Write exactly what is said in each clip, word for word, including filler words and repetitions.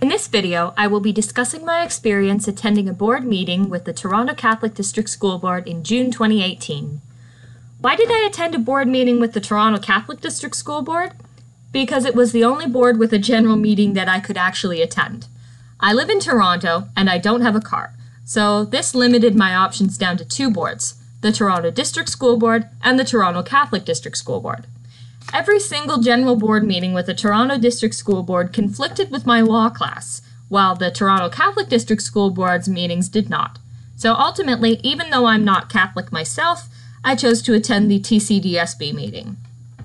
In this video, I will be discussing my experience attending a board meeting with the Toronto Catholic District School Board in June twenty eighteen. Why did I attend a board meeting with the Toronto Catholic District School Board? Because it was the only board with a general meeting that I could actually attend. I live in Toronto and I don't have a car, so this limited my options down to two boards, the Toronto District School Board and the Toronto Catholic District School Board. Every single general board meeting with the Toronto District School Board conflicted with my law class, while the Toronto Catholic District School Board's meetings did not. So ultimately, even though I'm not Catholic myself, I chose to attend the T C D S B meeting.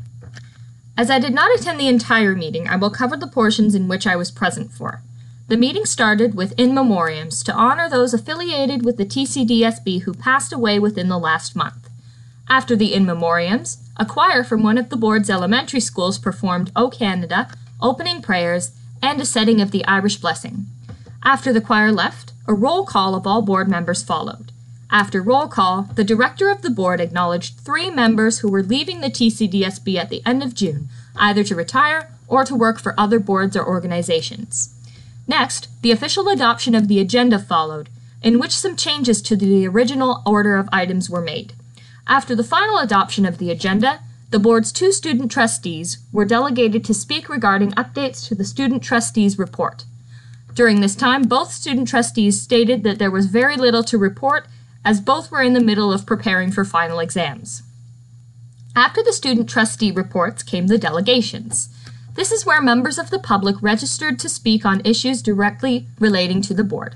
As I did not attend the entire meeting, I will cover the portions in which I was present for. The meeting started with in memoriams to honor those affiliated with the T C D S B who passed away within the last month. After the in memoriams, a choir from one of the board's elementary schools performed O Canada, opening prayers, and a setting of the Irish Blessing. After the choir left, a roll call of all board members followed. After roll call, the director of the board acknowledged three members who were leaving the T C D S B at the end of June, either to retire or to work for other boards or organizations. Next, the official adoption of the agenda followed, in which some changes to the original order of items were made. After the final adoption of the agenda, the board's two student trustees were delegated to speak regarding updates to the student trustees' report. During this time, both student trustees stated that there was very little to report, as both were in the middle of preparing for final exams. After the student trustee reports came the delegations. This is where members of the public registered to speak on issues directly relating to the board.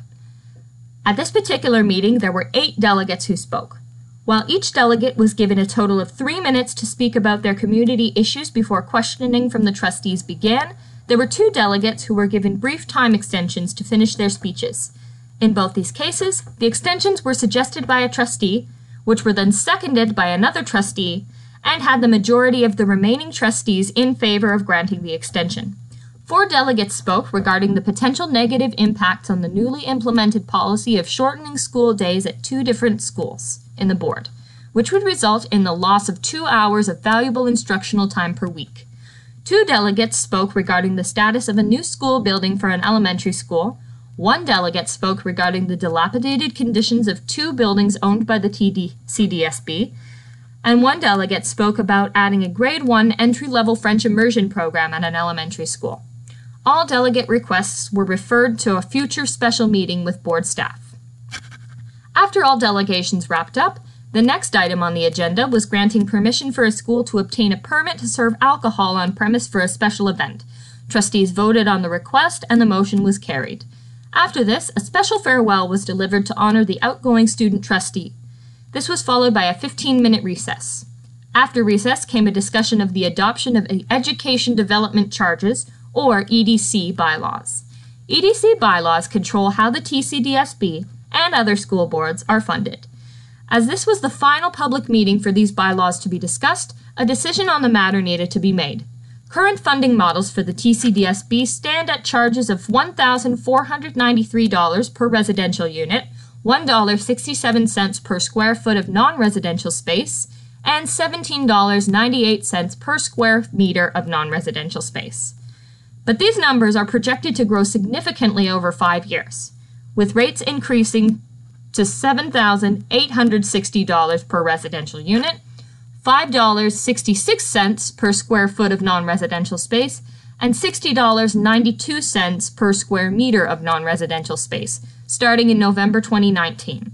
At this particular meeting, there were eight delegates who spoke. While each delegate was given a total of three minutes to speak about their community issues before questioning from the trustees began, there were two delegates who were given brief time extensions to finish their speeches. In both these cases, the extensions were suggested by a trustee, which were then seconded by another trustee, and had the majority of the remaining trustees in favor of granting the extension. Four delegates spoke regarding the potential negative impacts on the newly implemented policy of shortening school days at two different schools in the board, which would result in the loss of two hours of valuable instructional time per week. Two delegates spoke regarding the status of a new school building for an elementary school. One delegate spoke regarding the dilapidated conditions of two buildings owned by the T C D S B, and one delegate spoke about adding a grade one entry-level French immersion program at an elementary school. All delegate requests were referred to a future special meeting with board staff. After all delegations wrapped up, the next item on the agenda was granting permission for a school to obtain a permit to serve alcohol on premise for a special event. Trustees voted on the request and the motion was carried. After this, a special farewell was delivered to honor the outgoing student trustee. This was followed by a fifteen-minute recess. After recess came a discussion of the adoption of Education Development Charges, or E D C bylaws. E D C bylaws control how the T C D S B and other school boards are funded. As this was the final public meeting for these bylaws to be discussed, a decision on the matter needed to be made. Current funding models for the T C D S B stand at charges of one thousand four hundred ninety-three dollars per residential unit, one dollar and sixty-seven cents per square foot of non-residential space, and seventeen dollars and ninety-eight cents per square meter of non-residential space. But these numbers are projected to grow significantly over five years, with rates increasing to seven thousand eight hundred sixty dollars per residential unit, five dollars and sixty-six cents per square foot of non-residential space, and sixty dollars and ninety-two cents per square meter of non-residential space, starting in November twenty nineteen.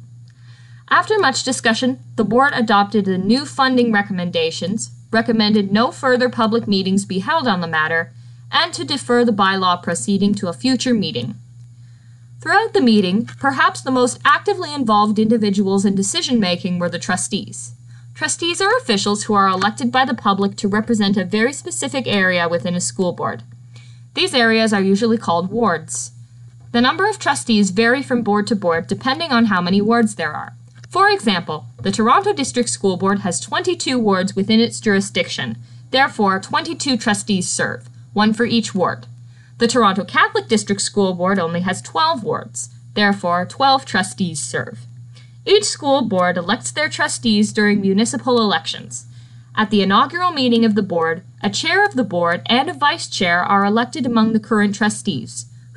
After much discussion, the board adopted the new funding recommendations, recommended no further public meetings be held on the matter, and to defer the bylaw proceeding to a future meeting. Throughout the meeting, perhaps the most actively involved individuals in decision-making were the trustees. Trustees are officials who are elected by the public to represent a very specific area within a school board. These areas are usually called wards. The number of trustees vary from board to board depending on how many wards there are. For example, the Toronto District School Board has twenty-two wards within its jurisdiction, therefore twenty-two trustees serve, one for each ward. The Toronto Catholic District School Board only has twelve wards, therefore twelve trustees serve. Each school board elects their trustees during municipal elections. At the inaugural meeting of the board, a chair of the board and a vice chair are elected among the current trustees,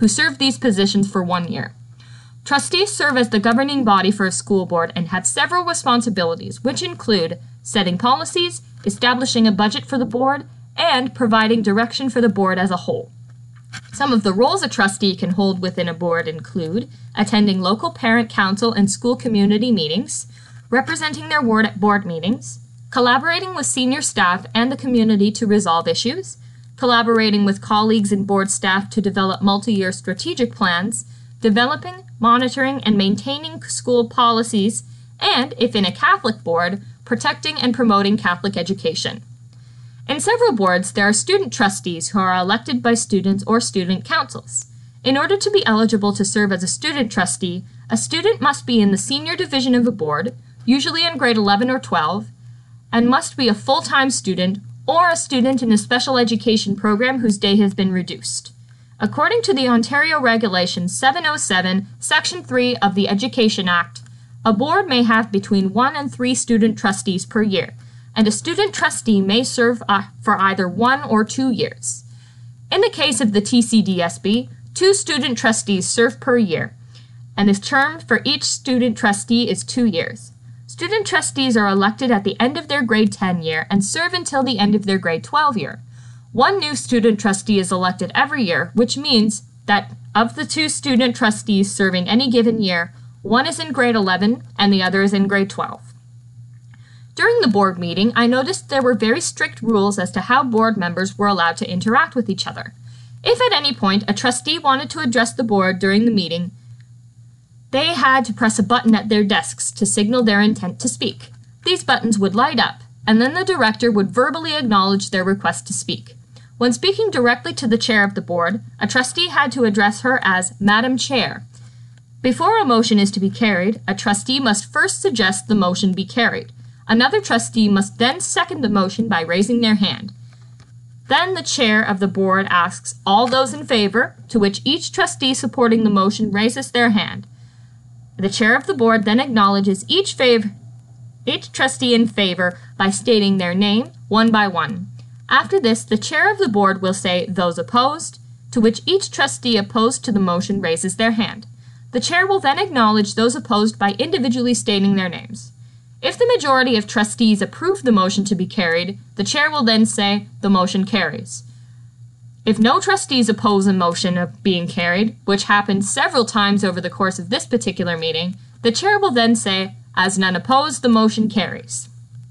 who serve these positions for one year. Trustees serve as the governing body for a school board and have several responsibilities, which include setting policies, establishing a budget for the board, and providing direction for the board as a whole. Some of the roles a trustee can hold within a board include attending local parent council and school community meetings, representing their ward at board meetings, collaborating with senior staff and the community to resolve issues, collaborating with colleagues and board staff to develop multi-year strategic plans, developing, monitoring, and maintaining school policies, and, if in a Catholic board, protecting and promoting Catholic education. In several boards, there are student trustees who are elected by students or student councils. In order to be eligible to serve as a student trustee, a student must be in the senior division of a board, usually in grade eleven or twelve, and must be a full-time student or a student in a special education program whose day has been reduced. According to the Ontario Regulation seven oh seven, Section three of the Education Act, a board may have between one and three student trustees per year, and a student trustee may serve uh, for either one or two years. In the case of the T C D S B, two student trustees serve per year, and the term for each student trustee is two years. Student trustees are elected at the end of their grade ten year and serve until the end of their grade twelve year. One new student trustee is elected every year, which means that of the two student trustees serving any given year, one is in grade eleven and the other is in grade twelve. During the board meeting, I noticed there were very strict rules as to how board members were allowed to interact with each other. If at any point a trustee wanted to address the board during the meeting, they had to press a button at their desks to signal their intent to speak. These buttons would light up, and then the director would verbally acknowledge their request to speak. When speaking directly to the chair of the board, a trustee had to address her as Madam Chair. Before a motion is to be carried, a trustee must first suggest the motion be carried. Another trustee must then second the motion by raising their hand. Then the chair of the board asks all those in favor, to which each trustee supporting the motion raises their hand. The chair of the board then acknowledges each, favor, each trustee in favor by stating their name one by one. After this, the chair of the board will say those opposed, to which each trustee opposed to the motion raises their hand. The chair will then acknowledge those opposed by individually stating their names. If the majority of trustees approve the motion to be carried, the chair will then say, the motion carries. If no trustees oppose a motion of being carried, which happened several times over the course of this particular meeting, the chair will then say, as none opposed, the motion carries.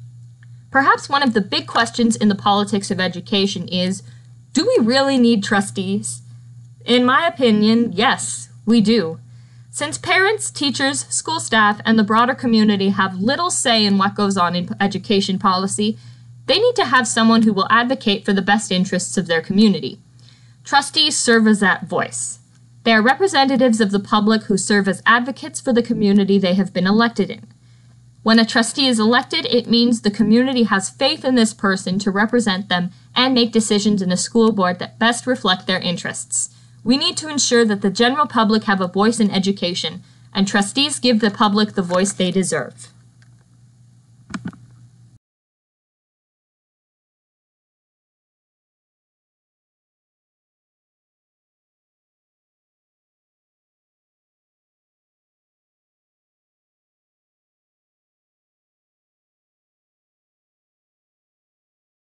Perhaps one of the big questions in the politics of education is, do we really need trustees? In my opinion, yes, we do. Since parents, teachers, school staff, and the broader community have little say in what goes on in education policy, they need to have someone who will advocate for the best interests of their community. Trustees serve as that voice. They are representatives of the public who serve as advocates for the community they have been elected in. When a trustee is elected, it means the community has faith in this person to represent them and make decisions in a school board that best reflect their interests. We need to ensure that the general public have a voice in education, and trustees give the public the voice they deserve.